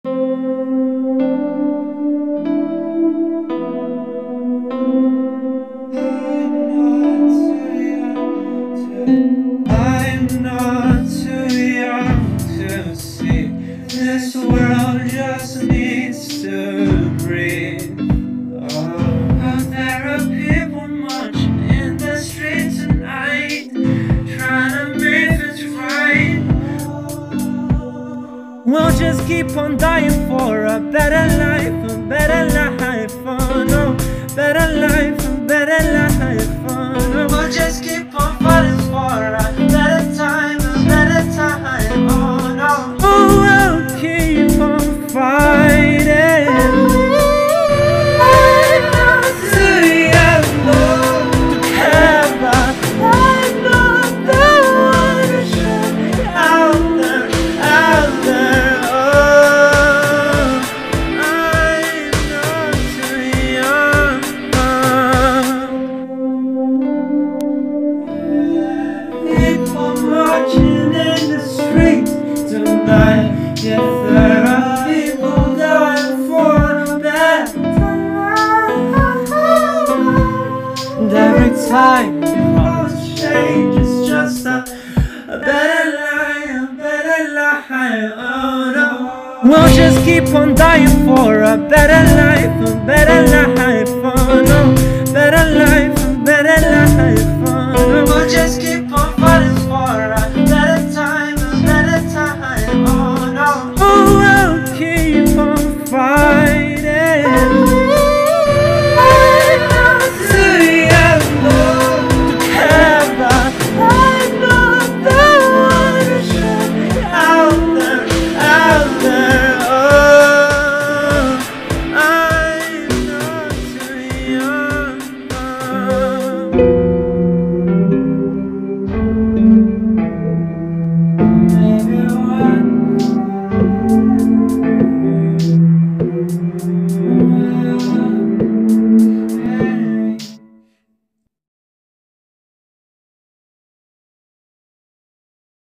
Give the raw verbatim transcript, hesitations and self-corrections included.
I'm not too young to see this world just needs to breathe. Oh, out there are people marching in the streets tonight, trying to make this right. We'll just keep on dying for a better life, a better life, oh no, better life, a better life, oh no. We'll just keep on fighting for a better time, a better time, oh no. Oh, we'll keep on fighting. I'm not too young to care, but I'm not the one who should be out there, out there, oh. I'm not too young. People marching in the streets tonight. Yes, there are people dying for a better time. And every time we promise change, it's just a, a better life, a better life, oh no. We'll just keep on dying for a better life, a better life.